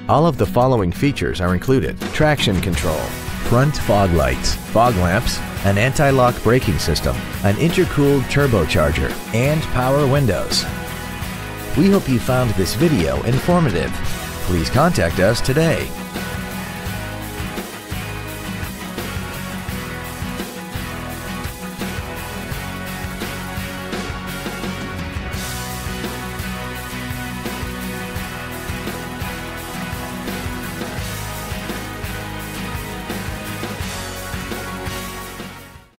All of the following features are included: traction control, front fog lights, fog lamps, an anti-lock braking system, an intercooled turbocharger, and power windows. We hope you found this video informative. Please contact us today.